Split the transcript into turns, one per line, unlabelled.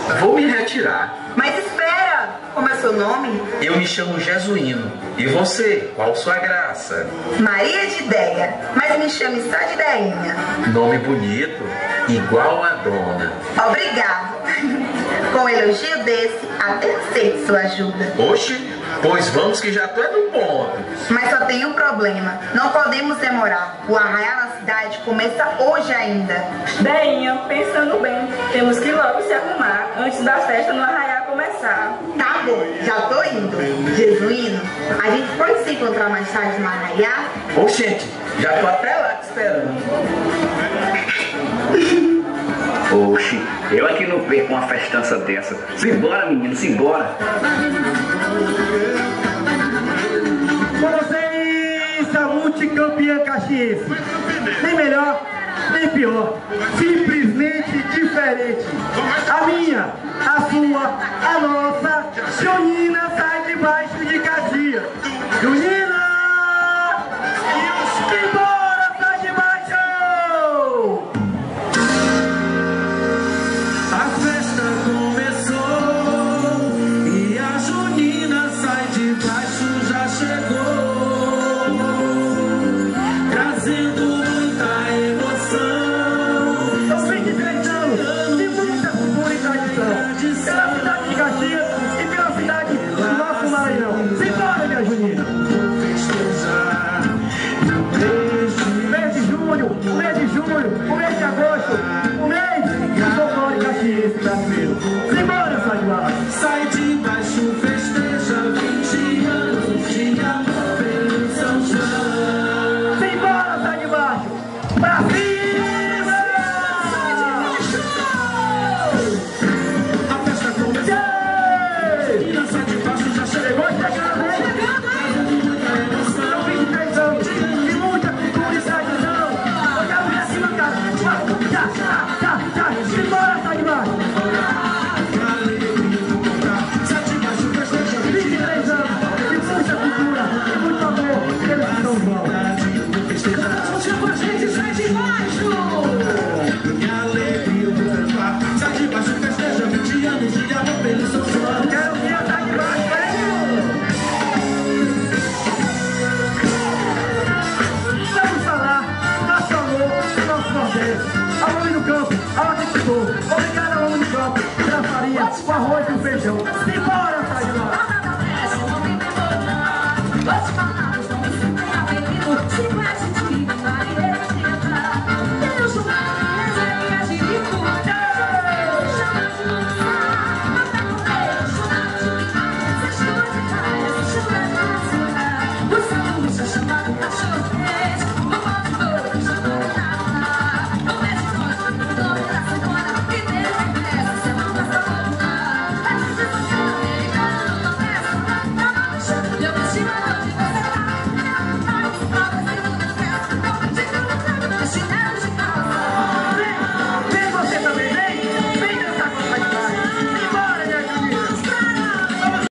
Vou me retirar.
Mas espera! Como é seu nome?
Eu me chamo Jesuíno. E você? Qual sua graça?
Maria de Ideia, mas me chame só de Ideinha.
Nome bonito, igual a dona.
Obrigado. Com um elogio desse, até aceito sua ajuda.
Oxe, pois vamos que já tô no ponto.
Mas só tem um problema. Não podemos demorar. O arraial na cidade começa hoje ainda.
Deinha, pensando bem, temos que logo se arrumar antes da festa no arraial começar.
Tá bom, já tô indo. Jesuíno, a gente pode se encontrar mais tarde no arraial?
Ô, gente, já tô até lá te esperando.
Oxe, eu aqui não perco uma festança dessa. Simbora, menino, simbora.
Com vocês, a multicampeã caxiense. Nem melhor, nem pior. Simplesmente diferente. A minha, a sua, a nossa, Junina sai debaixo de Caxias. Junina! Embora, sai de baixo!
A festa começou e a Junina sai de baixo, já chegou, trazendo muita emoção.
São 23 anos de muita cultura e tradição. Pela cidade de Caxias e pela cidade do nosso Maranhão. Simbora, minha Junina! Mês de junho, o mês de julho, o mês de agosto, o mês do folclore caxiense brasileiro. Simbora, sai de baixo!
Sai de baixo, festeja 20 anos de amor pelo São João.
Simbora, sai de baixo! Pra cima!
A festa começou, Junina sai de baixo, já chegou.
Trazendo muita emoção. São 23 anos de muita cultura e tradição. Eu quero ver essa mancada. Simbora, sai de baixo! 23 anos de muita cultura e muito amor pelo São João.
Juntinho com a gente, sai de baixo! Minha alegria eu vou cantar. Sai de baixo, festeja 20 anos de amor pelo São João.
Quero ver a sai de baixo, vamos falar nosso amor, nosso Nordeste. Ao homem do campo, ao agricultor. Obrigado ao homem do campo pela farinha, o arroz e o feijão.